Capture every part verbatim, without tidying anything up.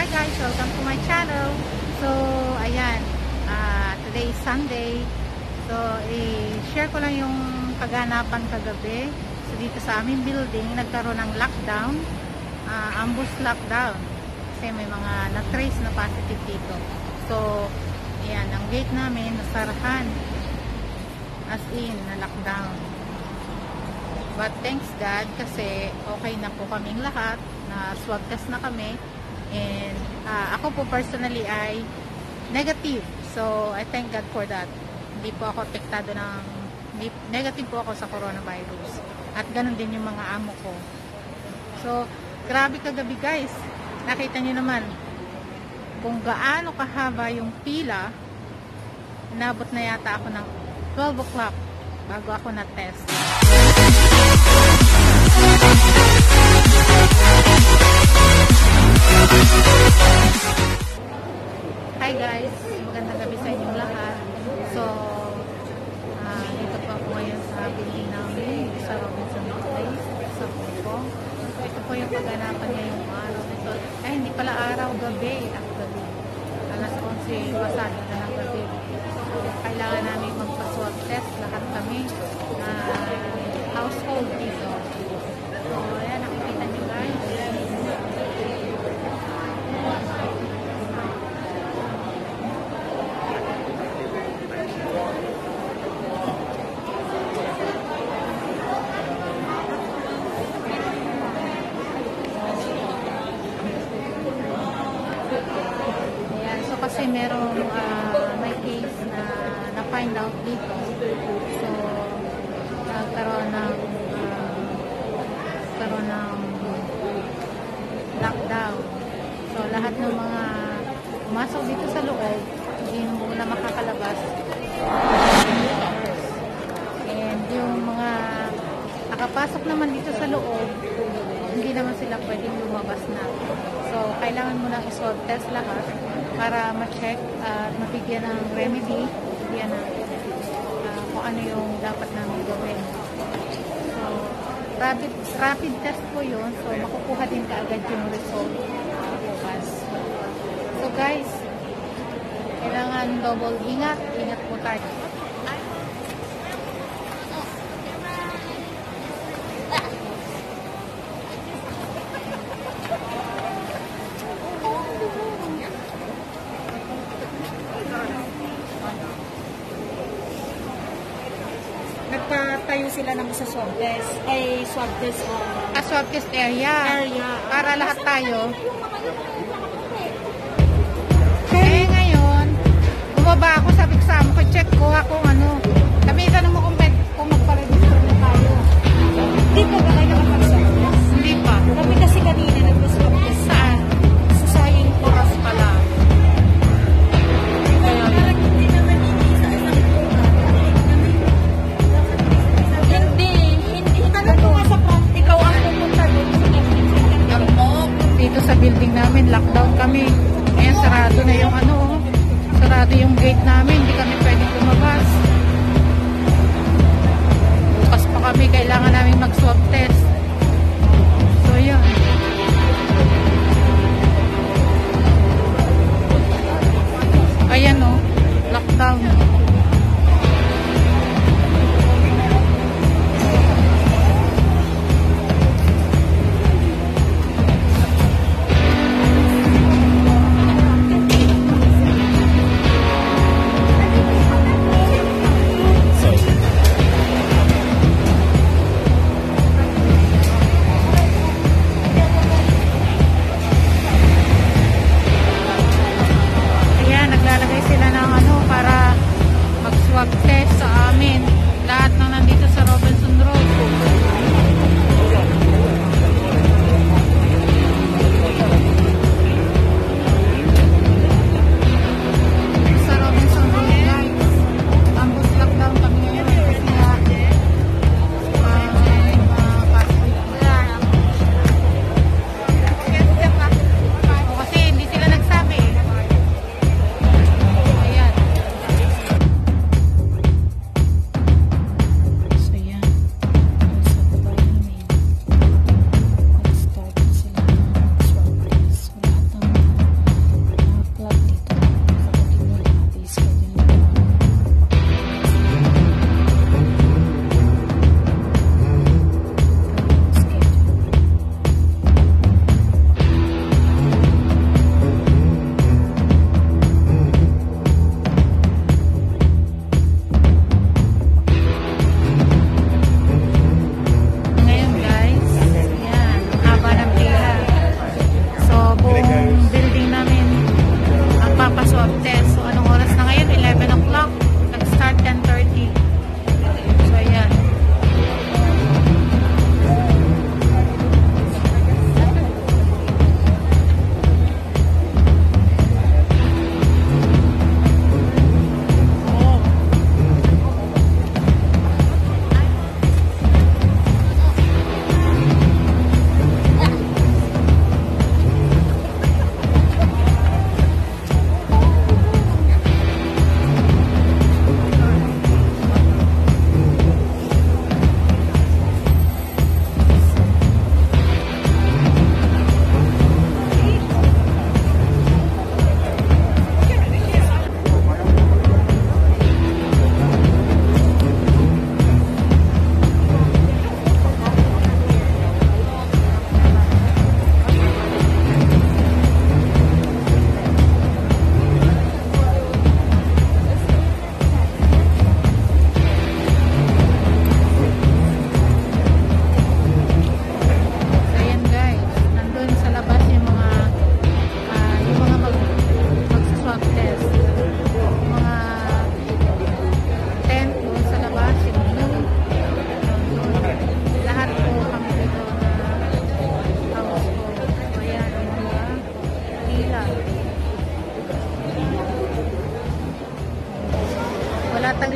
guys, welcome to my channel. So, ayan, uh, today is Sunday. So, i-share ko lang yung kaganapan kagabi. So, dito sa aming building, nagkaroon ng lockdown, uh, ambush lockdown. Kasi may mga na-trace na positive dito. So, ayan, ang gate namin, nasarahan. As in, na-lockdown. But thanks God, kasi okay na po kaming lahat. Na swab test na kami. And uh, ako po personally ay negative. So, I thank God for that. Hindi po ako apektado ng, negative po ako sa coronavirus. At ganun din yung mga amo ko. So, grabe kagabi guys. Nakita niyo naman kung gaano kahaba yung pila. Inabot na yata ako ng twelve o'clock bago ako na-test. Hi guys, magandang gabi sa inyong lahat. So, uh, dito po ako ngayon sa building namin sa Robinson Place sa Hong Kong. So, ito po yung paganapan ngayong araw. Ito, ay hindi pala araw, gabi. Actually, alas onse pasado na ng gabi. So, kailangan namin magpa-swab test lahat kami na uh, household dito. So, ayan, nakikita nyo guys. Kasi merong uh, may case na na-find out dito. So, nagkaroon ng uh, nagkaroon ng lockdown. So, lahat ng mga pumasok dito sa loob, hindi muna makakalabas. And yung mga nakapasok naman dito sa loob, hindi naman sila pwedeng lumabas na. So, kailangan mo lang i-swab test lahat para ma-check at uh, mabigyan ng remedy, bigyan ng uh, kung ano yung dapat namin gawin. So, rapid, rapid test po yun. So, makukuha din kaagad yung result uh, bukas. So, guys, kailangan double ingat. Ingat po tayo. Nagpatayo sila ng sa swab test, ay swab test o ah, swab test area, area. Para lahat tayo. Eh ngayon, bumaba ako, sabi ko sa amo ko, check ko ako ano. Sabi tanong mo kung, kung magpa-register na tayo. Hindi pa ba kayo nakapag-swab test? Hindi pa. Kami kasi kanina nag-swab test. Saan? Sa sayang oras pala. Dito sa building namin, lockdown kami. Ngayon, sarado na yung ano, sarado yung gate namin. Hindi kami pwedeng lumabas. Bukas pa kami, kailangan namin mag-swab test. So, yun. Ayan o, lockdown.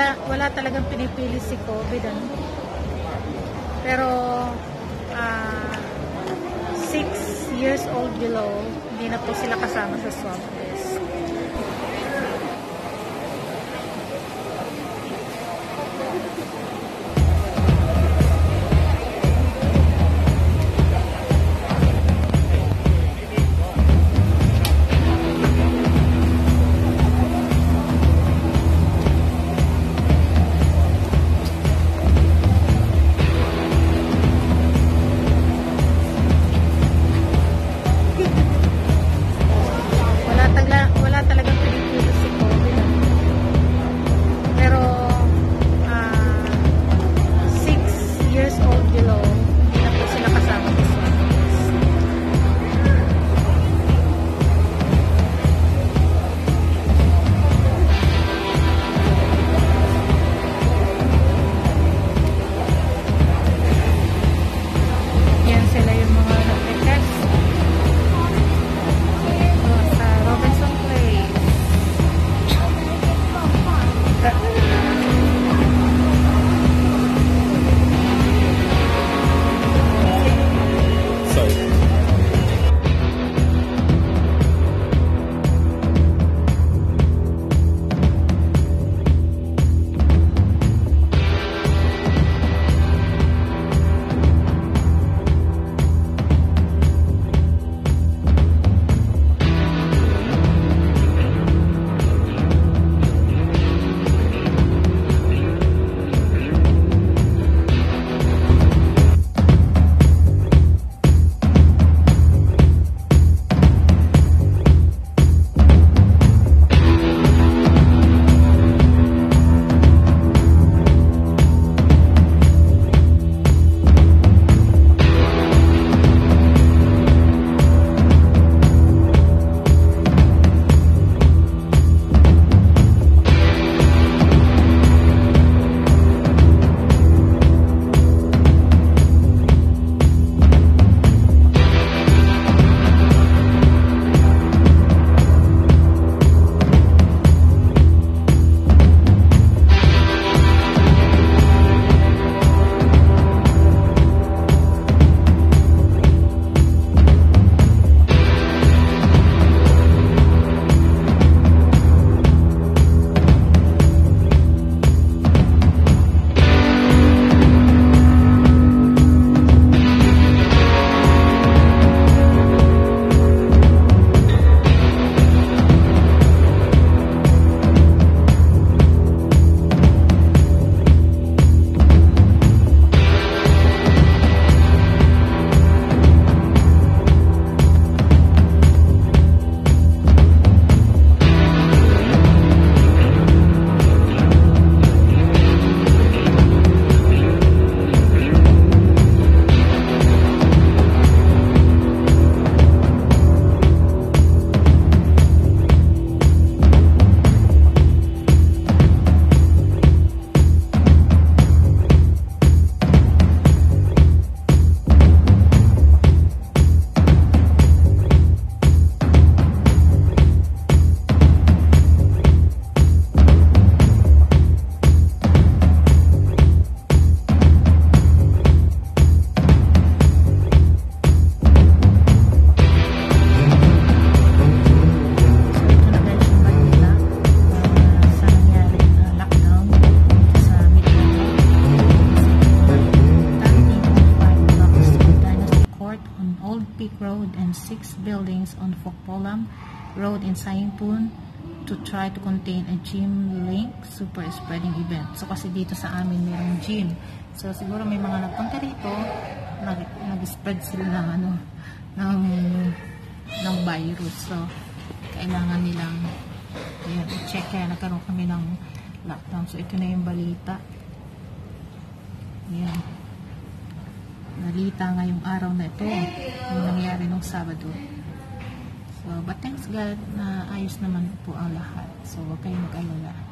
wala, wala talagang pinipili si COVID, ano? Pero, ah, six years old below, hindi na po sila kasama sa swab test. Road and six buildings on Fokpolam Road in Saingpun to try to contain a gym-linked super spreading event. So kasi dito sa amin mayroong gym. So siguro may mga nagpunta rito, nag-spread sila ng ano, ng, ng virus. So kailangan nilang ayan, i-check, kaya nagkaroon kami ng lockdown. So ito na yung balita. Ayan. Nalita ngayong araw na ito yung nangyari nung Sabado. So, but thanks God na ayos naman po ang lahat. So, huwag kayong mag-alala.